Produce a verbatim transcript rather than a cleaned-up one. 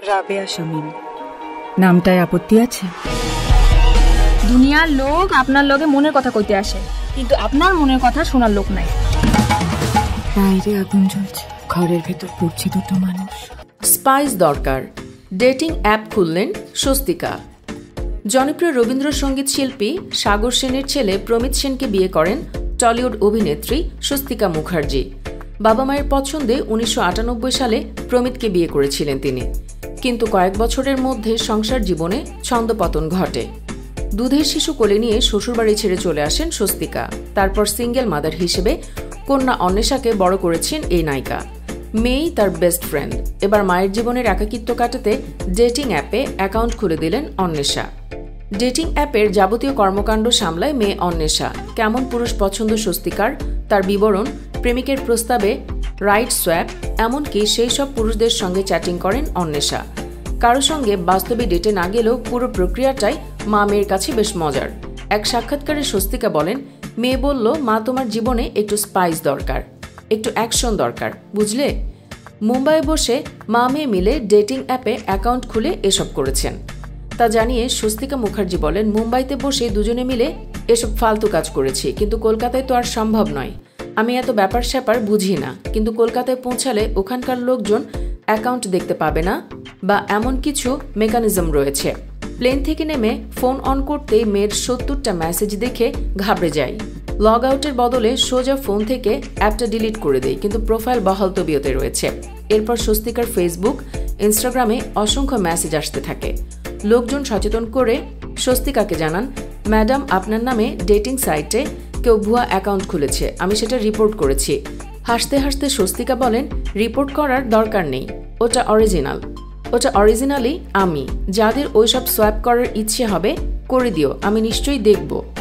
রাবেয়া শামীম। নামটায় আপত্তি আছে? দুনিয়ার লোক আপনার লগে মনের কথা কইতে আসে, কিন্তু আপনার মনের কথা শোনার লোক নাই। বাইরে আগুন জ্বলছে, ঘরের ভেতর পড়ছে দুটো মানুষ। স্পাইস দরকার, ডেটিং অ্যাপ খুললেন স্বস্তিকা। জনপ্রিয় রবীন্দ্রসঙ্গীত শিল্পী সাগর সেনের ছেলে প্রমিত সেনকে বিয়ে করেন টলিউড অভিনেত্রী স্বস্তিকা মুখার্জি। বাবা মায়ের পছন্দে উনিশশো আটানব্বই সালে প্রমিতকে বিয়ে করেছিলেন তিনি, কিন্তু কয়েক বছরের মধ্যে সংসার জীবনে ছন্দপতন ঘটে। দুধের শিশু কোলে নিয়ে শ্বশুরবাড়ি ছেড়ে চলে আসেন স্বস্তিকা। তারপর সিঙ্গেল মাদার হিসেবে কন্যা অন্বেষাকে বড় করেছেন এই নায়িকা। মেয়েই তার বেস্ট ফ্রেন্ড। এবার মায়ের জীবনের একাকিত্ব কাটাতে ডেটিং অ্যাপে অ্যাকাউন্ট খুলে দিলেন অন্বেষা। ডেটিং অ্যাপের যাবতীয় কর্মকাণ্ড সামলায় মেয়ে অন্বেষা। কেমন পুরুষ পছন্দ স্বস্তিকার, তার বিবরণ, প্রেমিকের প্রস্তাবে রাইট সোয়াপ, এমনকি সেই সব পুরুষদের সঙ্গে চ্যাটিং করেন অন্বেষা। কারো সঙ্গে বাস্তবে ডেটে না গেলেও পুরো প্রক্রিয়াটাই মা মেয়ের কাছে বেশ মজার। এক সাক্ষাৎকারে স্বস্তিকা বলেন, মেয়ে বলল, মা তোমার জীবনে একটু স্পাইস দরকার, একটু অ্যাকশন দরকার, বুঝলে। মুম্বাইয়ে বসে মা মেয়ে মিলে ডেটিং অ্যাপে অ্যাকাউন্ট খুলে এসব করেছেন। তা জানিয়ে স্বস্তিকা মুখার্জি বলেন, মুম্বাইতে বসে দুজনে মিলে এসব ফালতু কাজ করেছি, কিন্তু কলকাতায় তো আর সম্ভব নয়। আমি এত ব্যাপার স্যাপার বুঝি না, কিন্তু কলকাতায় পৌঁছালে ওখানকার লোকজন অ্যাকাউন্ট দেখতে পাবে না বা এমন কিছু মেকানিজম রয়েছে। প্লেন থেকে নেমে ফোন অন করতেই মেয়ের সত্তরটা মেসেজ দেখে ঘাবড়ে যাই। লগ আউটের বদলে সোজা ফোন থেকে অ্যাপটা ডিলিট করে দেই, কিন্তু প্রোফাইল বহাল তবিয়তে রয়েছে। এরপর স্বস্তিকার ফেসবুক, ইনস্টাগ্রামে অসংখ্য মেসেজ আসতে থাকে। লোকজন সচেতন করে স্বস্তিকাকে জানান, ম্যাডাম আপনার নামে ডেটিং সাইটে কেউ ভুয়া অ্যাকাউন্ট খুলেছে, আমি সেটা রিপোর্ট করেছি। হাসতে হাসতে স্বস্তিকা বলেন, রিপোর্ট করার দরকার নেই, ওটা অরিজিনাল। ওটা অরিজিনালি আমি। যাদের ওইসব সোয়াপ করার ইচ্ছে হবে করে দিও, আমি নিশ্চয়ই দেখব।